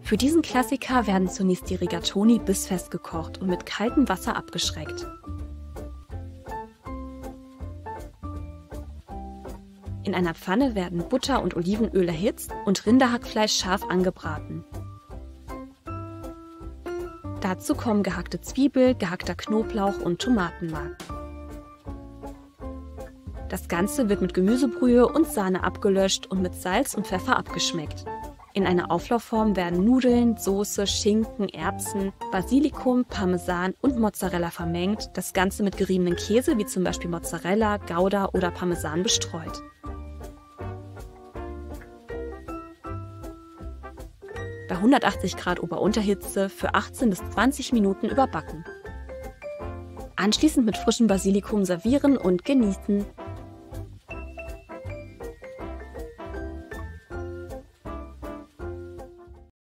Für diesen Klassiker werden zunächst die Rigatoni bissfest gekocht und mit kaltem Wasser abgeschreckt. In einer Pfanne werden Butter und Olivenöl erhitzt und Rinderhackfleisch scharf angebraten. Dazu kommen gehackte Zwiebel, gehackter Knoblauch und Tomatenmark. Das Ganze wird mit Gemüsebrühe und Sahne abgelöscht und mit Salz und Pfeffer abgeschmeckt. In einer Auflaufform werden Nudeln, Soße, Schinken, Erbsen, Basilikum, Parmesan und Mozzarella vermengt, das Ganze mit geriebenem Käse wie zum Beispiel Mozzarella, Gouda oder Parmesan bestreut. Bei 180 Grad Ober-Unterhitze für 18 bis 20 Minuten überbacken. Anschließend mit frischem Basilikum servieren und genießen.